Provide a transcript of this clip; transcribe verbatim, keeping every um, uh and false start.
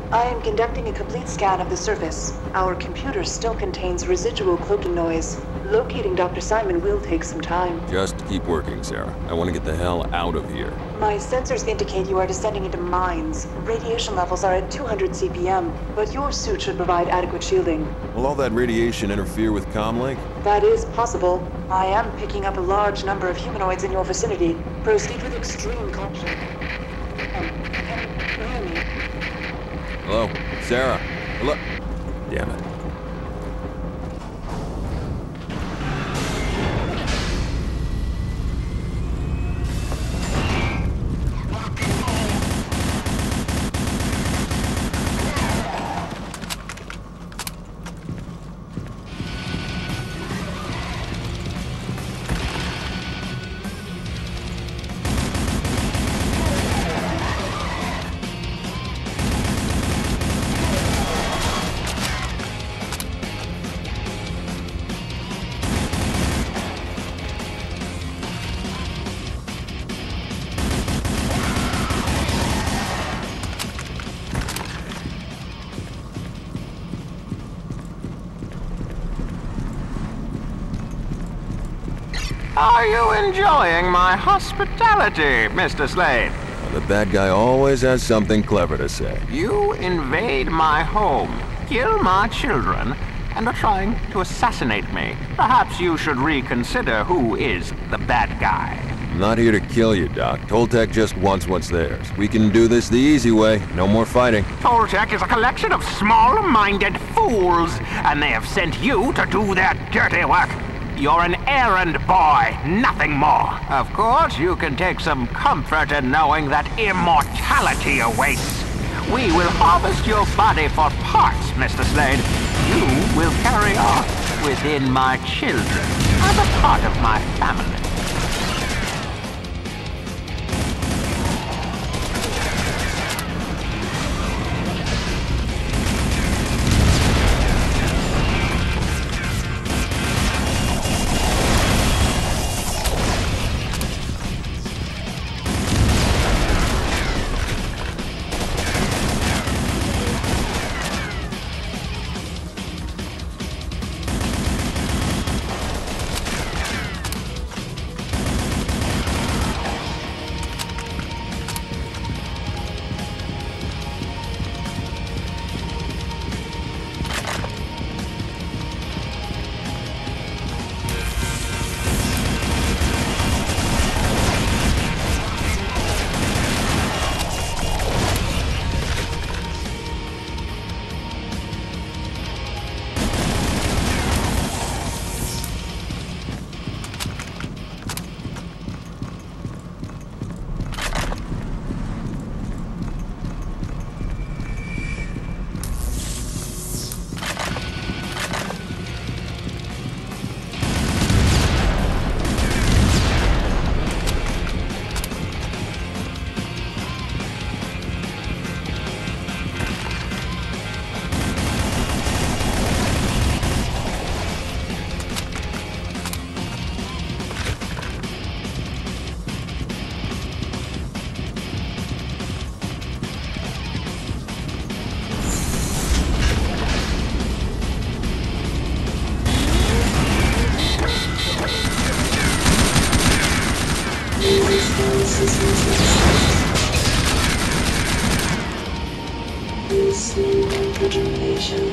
I am conducting a complete scan of the surface. Our computer still contains residual cloaking noise. Locating Doctor Simon will take some time. Just keep working, Sarah. I want to get the hell out of here. My sensors indicate you are descending into mines. Radiation levels are at two hundred C P M, but your suit should provide adequate shielding. Will all that radiation interfere with comlink? That is possible. I am picking up a large number of humanoids in your vicinity. Proceed with extreme caution. Um, can you hear me? Hello? Sarah? Hello? Damn it. Are you enjoying my hospitality, Mister Slade? The bad guy always has something clever to say. You invade my home, kill my children, and are trying to assassinate me. Perhaps you should reconsider who is the bad guy. I'm not here to kill you, Doc. Toltec just wants what's theirs. We can do this the easy way. No more fighting. Toltec is a collection of small-minded fools, and they have sent you to do their dirty work. You're an errand boy, nothing more. Of course, you can take some comfort in knowing that immortality awaits. We will harvest your body for parts, Mister Slade. You will carry on within my children as a part of my family. Listening and determination.